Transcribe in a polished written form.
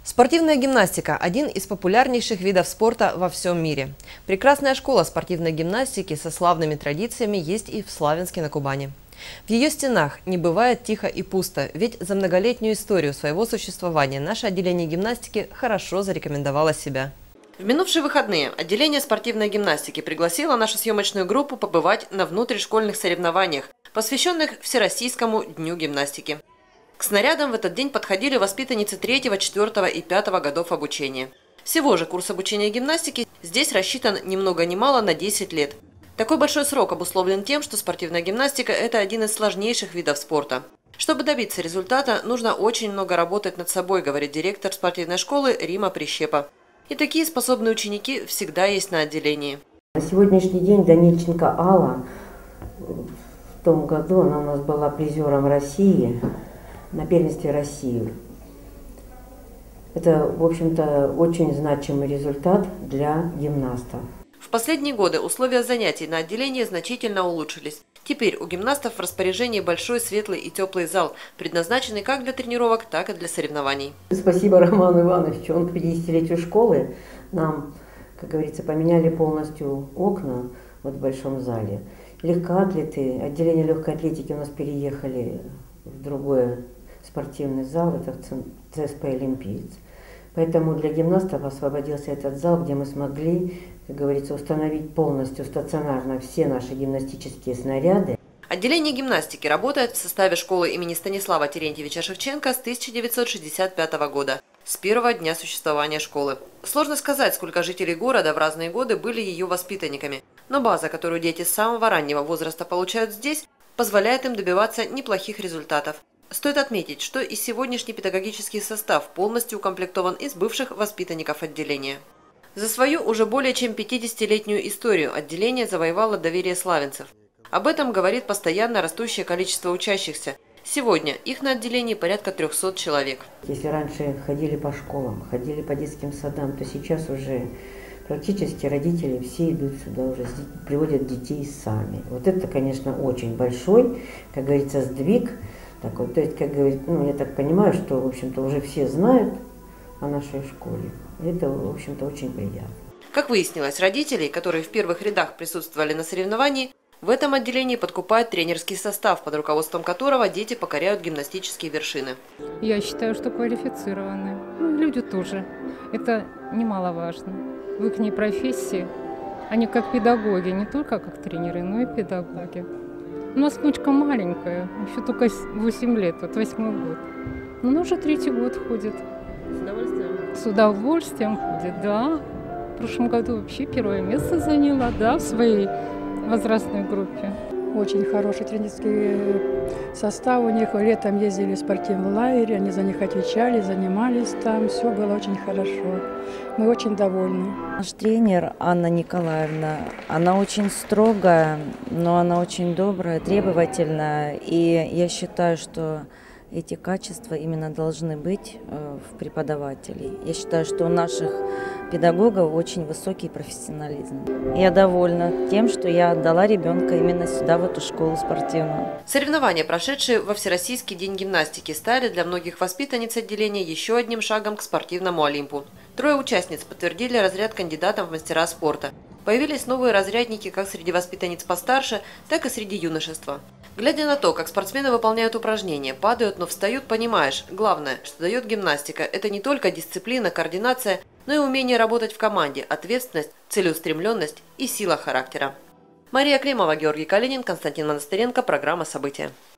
Спортивная гимнастика – один из популярнейших видов спорта во всем мире. Прекрасная школа спортивной гимнастики со славными традициями есть и в Славянске на Кубани. В ее стенах не бывает тихо и пусто, ведь за многолетнюю историю своего существования наше отделение гимнастики хорошо зарекомендовало себя. В минувшие выходные отделение спортивной гимнастики пригласило нашу съемочную группу побывать на внутришкольных соревнованиях, посвященных Всероссийскому дню гимнастики. К снарядам в этот день подходили воспитанницы 3, 4 и 5 годов обучения. Всего же курс обучения гимнастики здесь рассчитан ни много ни мало на 10 лет. Такой большой срок обусловлен тем, что спортивная гимнастика – это один из сложнейших видов спорта. Чтобы добиться результата, нужно очень много работать над собой, говорит директор спортивной школы Рима Прищепа. И такие способные ученики всегда есть на отделении. На сегодняшний день Данильченко Алла, в том году она у нас была призером России на первенстве России. Это, в общем-то, очень значимый результат для гимнастов. В последние годы условия занятий на отделении значительно улучшились. Теперь у гимнастов в распоряжении большой, светлый и теплый зал, предназначенный как для тренировок, так и для соревнований. Спасибо Роману Ивановичу. Он к 50-летию школы нам, как говорится, поменяли полностью окна вот в большом зале. Легкоатлеты, отделение легкой атлетики у нас переехали в другой спортивный зал, это в ЦСП «Олимпиец». Поэтому для гимнастов освободился этот зал, где мы смогли, как говорится, установить полностью стационарно все наши гимнастические снаряды. Отделение гимнастики работает в составе школы имени Станислава Терентьевича Шевченко с 1965 года, с первого дня существования школы. Сложно сказать, сколько жителей города в разные годы были ее воспитанниками, но база, которую дети с самого раннего возраста получают здесь, позволяет им добиваться неплохих результатов. Стоит отметить, что и сегодняшний педагогический состав полностью укомплектован из бывших воспитанников отделения. За свою уже более чем 50-летнюю историю отделение завоевало доверие славянцев. Об этом говорит постоянно растущее количество учащихся. Сегодня их на отделении порядка 300 человек. Если раньше ходили по школам, ходили по детским садам, то сейчас уже практически родители все идут сюда уже, приводят детей сами. Вот это, конечно, очень большой, как говорится, сдвиг. Такой, то есть, как говорит, я так понимаю, что, в общем-то, уже все знают о нашей школе. Это, в общем-то, очень приятно. Как выяснилось, родителей, которые в первых рядах присутствовали на соревновании, в этом отделении подкупает тренерский состав, под руководством которого дети покоряют гимнастические вершины. Я считаю, что квалифицированные. Люди тоже. Это немаловажно. В их профессии они как педагоги, не только как тренеры, но и педагоги. У нас внучка маленькая, еще только 8 лет, вот 8-й год. Но она уже 3-й год ходит. С удовольствием? С удовольствием ходит, да. В прошлом году вообще 1-е место заняла, да, в своей возрастной группе. Очень хороший тренерский состав у них. Летом ездили в спортивный лагерь, они за них отвечали, занимались там. Все было очень хорошо. Мы очень довольны. Наш тренер Анна Николаевна, она очень строгая, но она очень добрая, требовательная. И я считаю, что эти качества именно должны быть в преподавателей. Я считаю, что у наших педагогов очень высокий профессионализм. Я довольна тем, что я отдала ребенка именно сюда, в эту школу спортивную. Соревнования, прошедшие во Всероссийский день гимнастики, стали для многих воспитанниц отделения еще одним шагом к спортивному Олимпу. 3 участниц подтвердили разряд кандидатам в мастера спорта. Появились новые разрядники как среди воспитанниц постарше, так и среди юношества. Глядя на то, как спортсмены выполняют упражнения, падают, но встают, понимаешь, главное, что дает гимнастика – это не только дисциплина, координация, но и умение работать в команде, ответственность, целеустремленность и сила характера. Мария Климова, Георгий Калинин, Константин Монастыренко, программа «События».